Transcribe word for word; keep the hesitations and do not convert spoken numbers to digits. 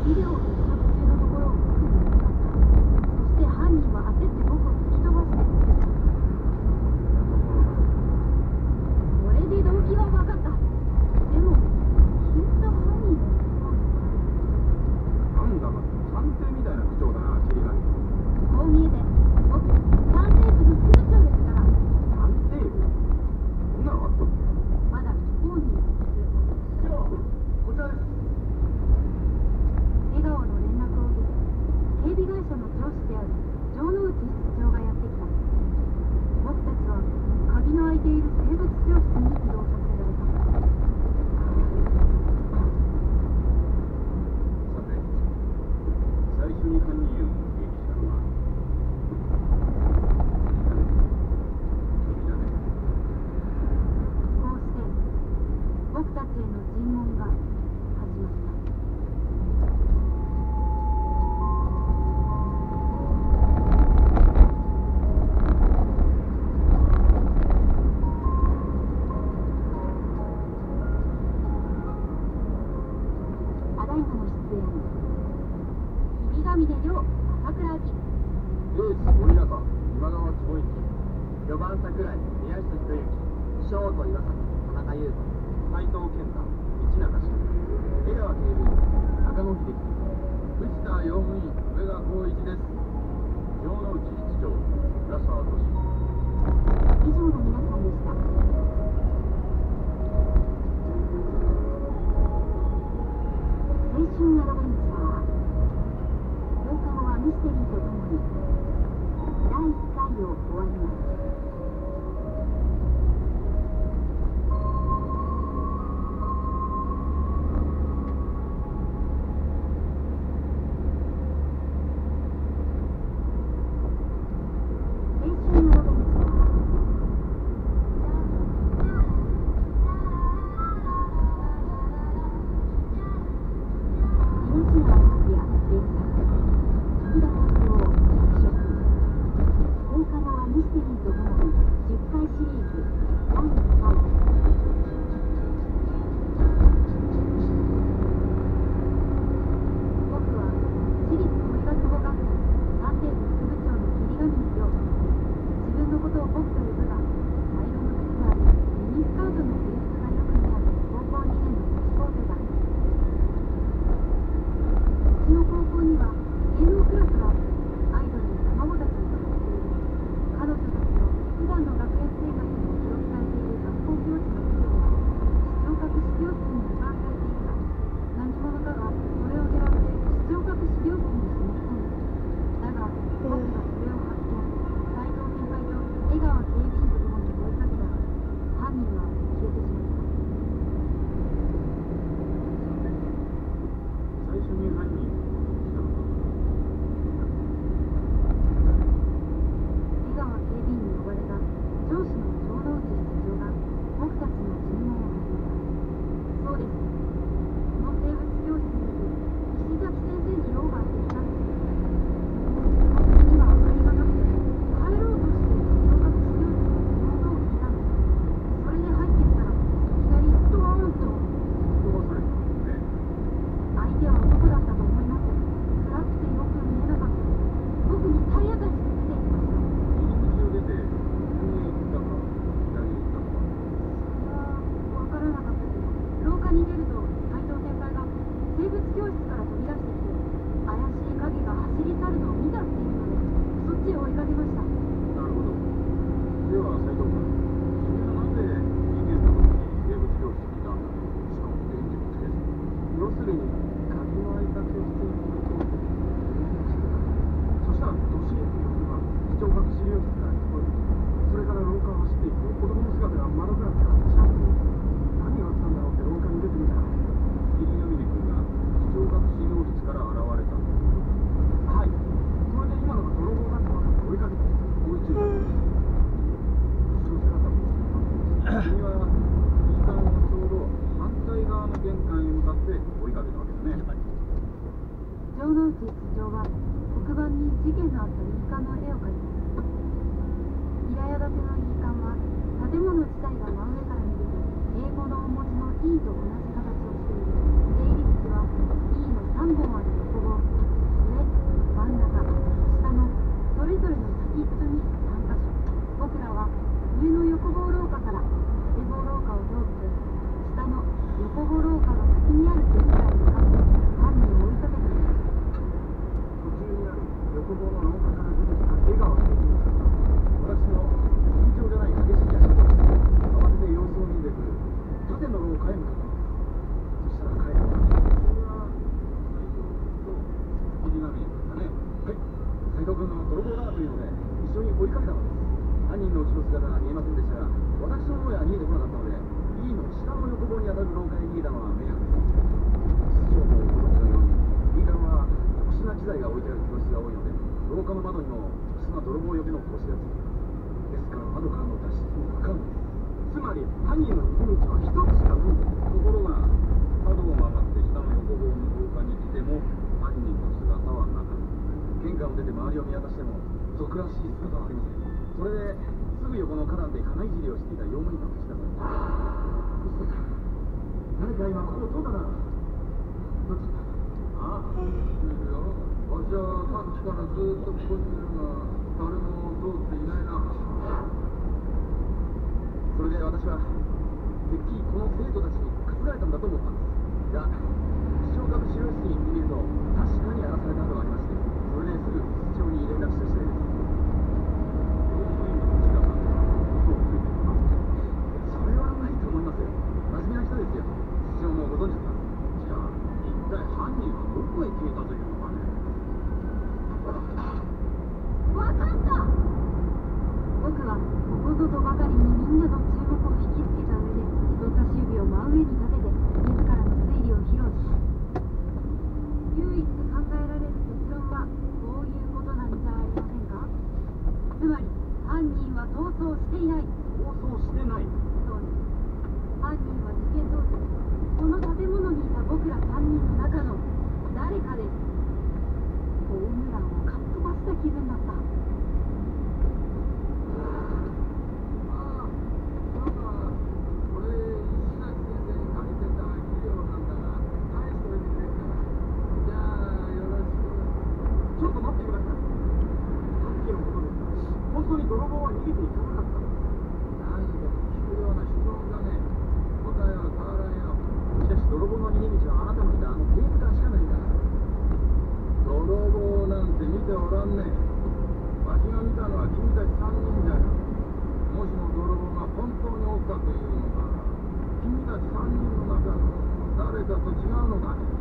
ビデオを撮影中のところを僕に見つかった。そして犯人は焦って僕を突き飛ばして。これで動機は分かった。でも消えた犯人はなんだか探偵みたいな口調だな、霧が。 こう見えて僕探偵部の副部長ですから。 探偵部？そんなのあったっけ？ まだ不幸に市長、こちらです。 笑顔の連絡を受けて警備会社の上司である城之内室長がやってきた。僕たちは鍵の開いている生物教室に移動させられた。 さて、最初に犯人を目撃したのは君だね。 こうして僕たちへの尋問が始まった。ただいまの出演、霧ヶ峰亮、朝倉明。 エース森中、今川坪一、よばん桜井、宮下博之、ショート岩崎、田中優斗、斉藤健太、道中慎、江川警備員、中野秀樹、藤田用務員、上田光一です。城之内室長、浦沢俊。 以上の皆さんでした。青春アドベンチャー放課後はミステリーとともにだいいっかいを終わります。事件のあった民間の絵を描いています。平屋建ての民間は建物自体が真上から見ると英語の文字の E と同じ形をしている。出入り口は E のさんぼんあるの泥棒だというので一緒に追いかけたのです。犯人の後ろ姿が見えませんでしたが、私の方へは逃げてこなかったので、 B の下の横棒に当たる廊下へ逃げたのは明白です。室長もご存知のように B 館は特殊な機材が置いてある教室が多いので、廊下の窓にも特殊な泥棒よけの格子がついています。ですから窓からの脱出も不可能です。つまり犯人の逃げ道は一つしかない。ところが角を曲がって下の横棒の廊下に来ても犯人の姿はなかった。玄関を出て周りを見渡しても賊らしい姿はありません。それですぐ横の花壇で金いじりをしていた用務員が口出された。嘘だ。誰か今ここを通ったな。どっちだ。ああ、いや、わしはさっきからずっとここにいるが誰も通っていないな。それで私はてっきりこの生徒たちに担がれたんだと思ったんです。が視聴覚資料室に行ってみると確かに荒らされた跡がありまして、それですぐ室長に連絡した次第です。それはないと思いますよ。真面目な人ですよ。室長もご存知ですか。じゃあ一体犯人はどこへ消えたというのかね。 わかった。僕はここぞとばかりにみんなの注目を引きつけた上で人差し指を真上に立てて自らの推理を披露した。唯一考えられる結論はこういうことなんじゃありませんか。つまり犯人は逃走していない。 逃走してない。 そうです。犯人は事件当時この建物にいた僕らさんにんの中の誰かです。ホームランをかっ飛ばした気分だった。 泥棒は逃げていかなかったの。何でも聞くような主張だね。答えは変わらんよ。しかし泥棒の逃げ道はあなたの見たあの警部官しかないんだ。泥棒なんて見ておらんね。わしが見たのは君たちさんにんだよ。もしも泥棒が本当におったというのなら、君たちさんにんの中の誰かと違うのかね。